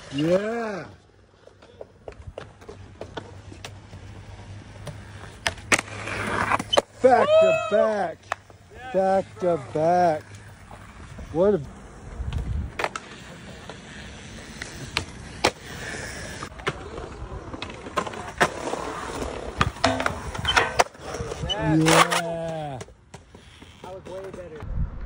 Yeah. Back to back. Back to back. What a... Yeah. I was way better.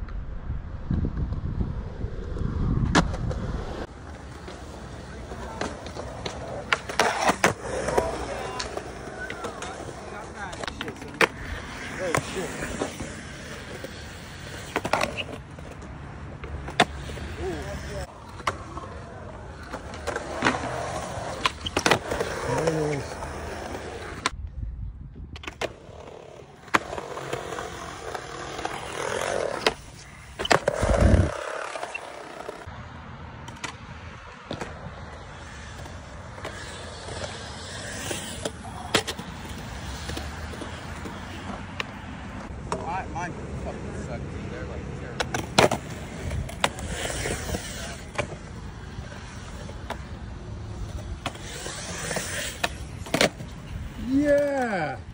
Mine fucking sucks. They're like terrible. Yeah.